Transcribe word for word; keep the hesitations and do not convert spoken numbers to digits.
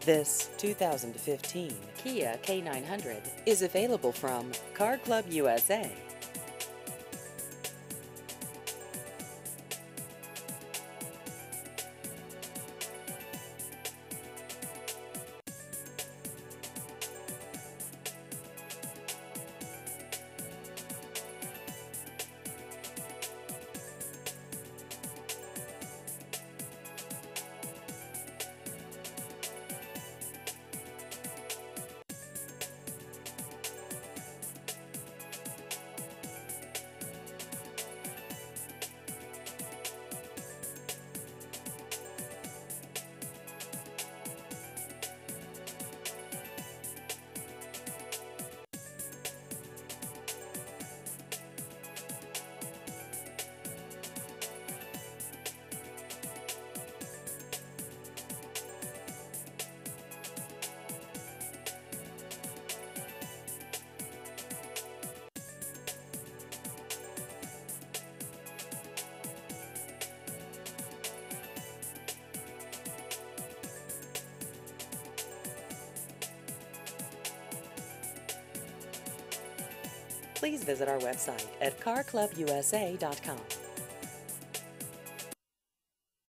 This two thousand fifteen Kia K nine hundred is available from Car Club U S A. Please visit our website at car club u s a dot com.